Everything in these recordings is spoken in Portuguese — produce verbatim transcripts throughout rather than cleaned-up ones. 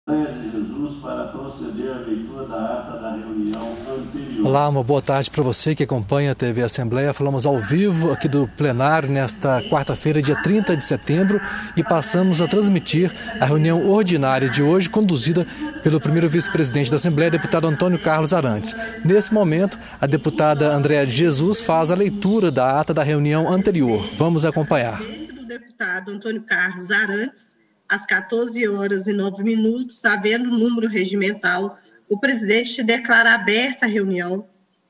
de Jesus para proceder à leitura da ata da reunião anterior. Olá, uma boa tarde para você que acompanha a T V Assembleia. Falamos ao vivo aqui do plenário nesta quarta-feira, dia trinta de setembro, e passamos a transmitir a reunião ordinária de hoje, conduzida pelo primeiro vice-presidente da Assembleia, deputado Antônio Carlos Arantes. Nesse momento, a deputada Andréa de Jesus faz a leitura da ata da reunião anterior. Vamos acompanhar. Do deputado Antônio Carlos Arantes, às quatorze horas e nove minutos, havendo número regimental, o presidente declara aberta a reunião.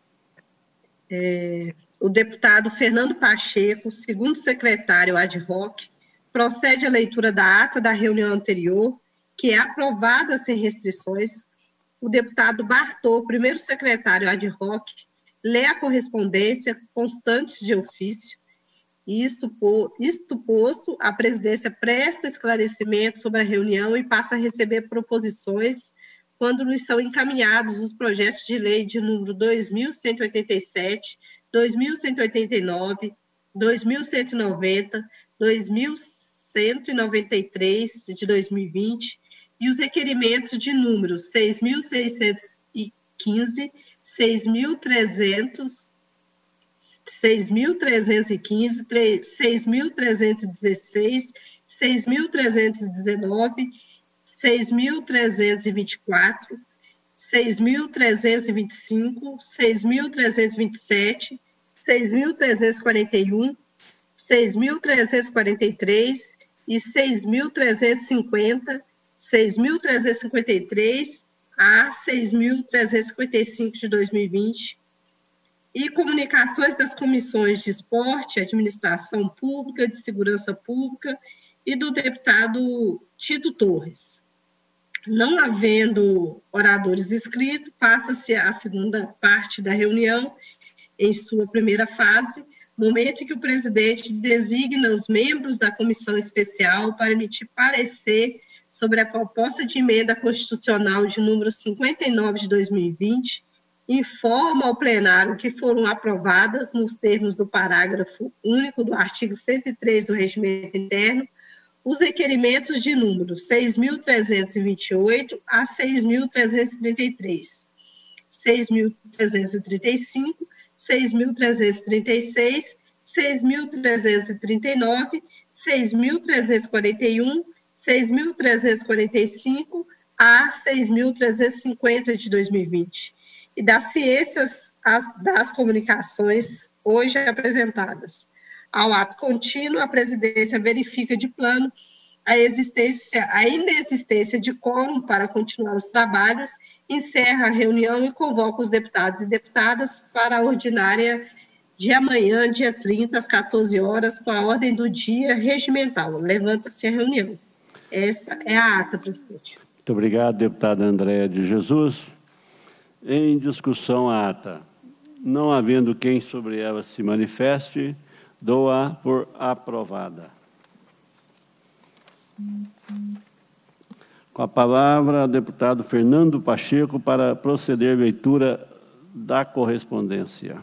É, o deputado Fernando Pacheco, segundo secretário ad hoc, procede à leitura da ata da reunião anterior, que é aprovada sem restrições. O deputado Bartô, primeiro secretário ad hoc, lê a correspondência constantes de ofício. Isso, isto posto, a presidência presta esclarecimento sobre a reunião e passa a receber proposições quando lhes são encaminhados os projetos de lei de número dois mil cento e oitenta e sete, dois mil cento e oitenta e nove, dois mil cento e noventa, dois mil cento e noventa e três de dois mil e vinte e os requerimentos de números seis mil seiscentos e quinze, seis mil trezentos, seis mil trezentos e quinze, seis mil trezentos e dezesseis, seis mil trezentos e dezenove, seis mil trezentos e vinte e quatro, seis mil trezentos e vinte e cinco, seis mil trezentos e vinte e sete, seis mil trezentos e quarenta e um, seis mil trezentos e quarenta e três e seis mil trezentos e cinquenta, seis mil trezentos e cinquenta e três a seis mil trezentos e cinquenta e cinco de dois mil e vinte, e comunicações das comissões de esporte, administração pública, de segurança pública e do deputado Tito Torres. Não havendo oradores inscritos, passa-se a segunda parte da reunião, em sua primeira fase, momento em que o presidente designa os membros da comissão especial para emitir parecer sobre a proposta de emenda constitucional de número cinquenta e nove de dois mil e vinte, informa ao plenário que foram aprovadas, nos termos do parágrafo único do artigo cento e três do Regimento Interno, os requerimentos de número seis mil trezentos e vinte e oito a seis mil trezentos e trinta e três, seis mil trezentos e trinta e cinco, seis mil trezentos e trinta e seis, seis mil trezentos e trinta e nove, seis mil trezentos e quarenta e um, seis mil trezentos e quarenta e cinco a seis mil trezentos e cinquenta de dois mil e vinte. E das ciências as, das comunicações hoje apresentadas. Ao ato contínuo, a presidência verifica de plano a, existência, a inexistência de quórum para continuar os trabalhos, encerra a reunião e convoca os deputados e deputadas para a ordinária de amanhã, dia trinta, às quatorze horas, com a ordem do dia regimental. Levanta-se a reunião. Essa é a ata, presidente. Muito obrigado, deputada Andréa de Jesus. Em discussão a ata. Não havendo quem sobre ela se manifeste, dou-a por aprovada. Com a palavra, o deputado Fernando Pacheco para proceder à leitura da correspondência.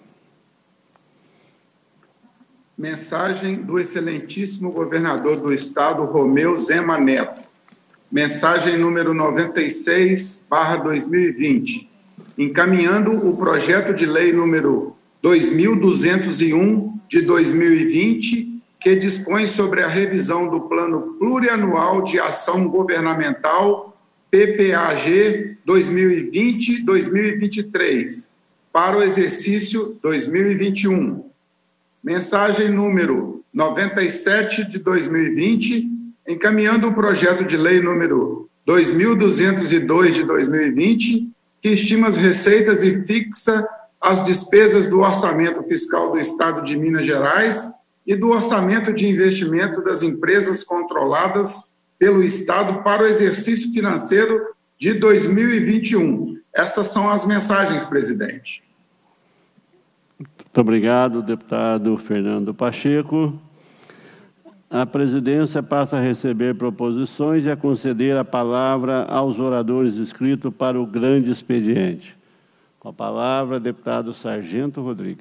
Mensagem do excelentíssimo governador do Estado, Romeu Zema Neto. Mensagem número noventa e seis, barra dois mil e vinte. Encaminhando o projeto de lei número dois mil duzentos e um de dois mil e vinte, que dispõe sobre a revisão do Plano Plurianual de Ação Governamental P P A G dois mil e vinte a dois mil e vinte e três, para o exercício dois mil e vinte e um. Mensagem número noventa e sete de dois mil e vinte, encaminhando o projeto de lei número dois mil duzentos e dois de dois mil e vinte, que estima as receitas e fixa as despesas do orçamento fiscal do Estado de Minas Gerais e do orçamento de investimento das empresas controladas pelo Estado para o exercício financeiro de dois mil e vinte e um. Estas são as mensagens, presidente. Muito obrigado, deputado Fernando Pacheco. A presidência passa a receber proposições e a conceder a palavra aos oradores inscritos para o grande expediente. Com a palavra, deputado Sargento Rodrigues.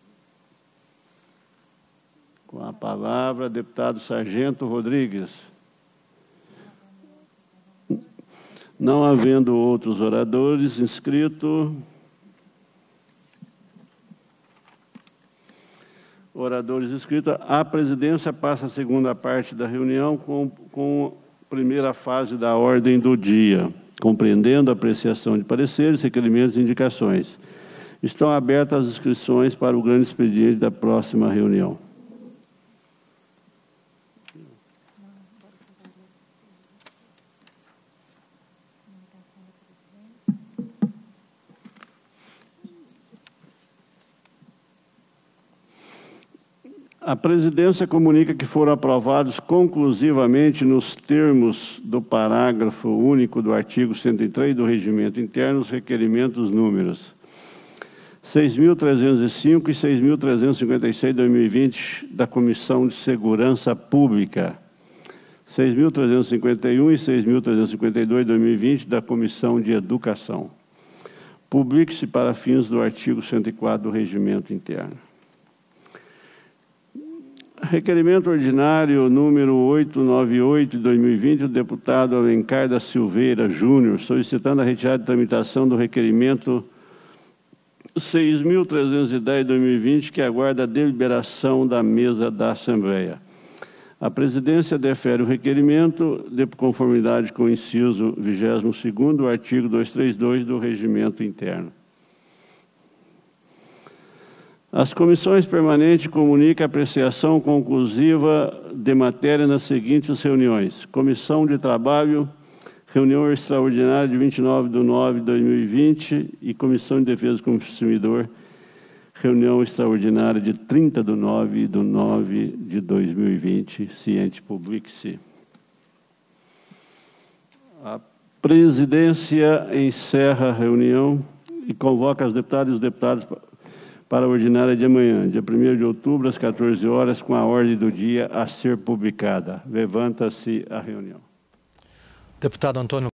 Com a palavra, deputado Sargento Rodrigues. Não havendo outros oradores inscritos, oradores inscritos, a presidência passa a segunda parte da reunião com, com a primeira fase da ordem do dia, compreendendo a apreciação de pareceres, requerimentos e indicações. Estão abertas as inscrições para o grande expediente da próxima reunião. A presidência comunica que foram aprovados conclusivamente, nos termos do parágrafo único do artigo cento e três do Regimento Interno, os requerimentos números seis mil trezentos e cinco e seis mil trezentos e cinquenta e seis de dois mil e vinte da Comissão de Segurança Pública, seis mil trezentos e cinquenta e um e seis mil trezentos e cinquenta e dois de dois mil e vinte da Comissão de Educação. Publique-se para fins do artigo cento e quatro do Regimento Interno. Requerimento ordinário número oitocentos e noventa e oito de dois mil e vinte, do deputado Alencar da Silveira Júnior, solicitando a retirada de tramitação do requerimento seis mil trezentos e dez de dois mil e vinte, que aguarda a deliberação da mesa da Assembleia. A presidência defere o requerimento de conformidade com o inciso vigésimo segundo do artigo duzentos e trinta e dois do Regimento Interno. As comissões permanentes comunicam a apreciação conclusiva de matéria nas seguintes reuniões. Comissão de Trabalho, reunião extraordinária de vinte e nove de nove de dois mil e vinte e Comissão de Defesa do Consumidor, reunião extraordinária de trinta de nove de nove de dois mil e vinte, ciente publique-se. A presidência encerra a reunião e convoca os deputados e os deputados para a ordinária de amanhã, dia primeiro de outubro, às quatorze horas, com a ordem do dia a ser publicada. Levanta-se a reunião. Deputado Antônio